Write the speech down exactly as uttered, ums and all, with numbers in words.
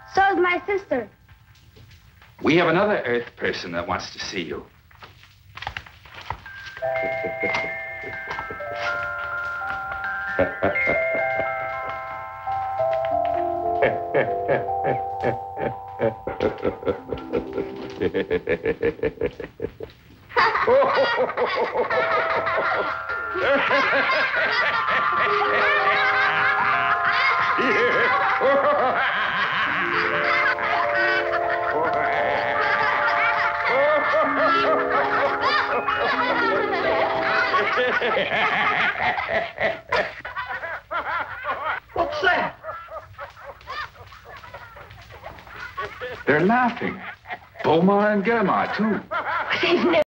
So is my sister. We have another Earth person that wants to see you. What's that? They're laughing. Beaumont and Germar, too. They've never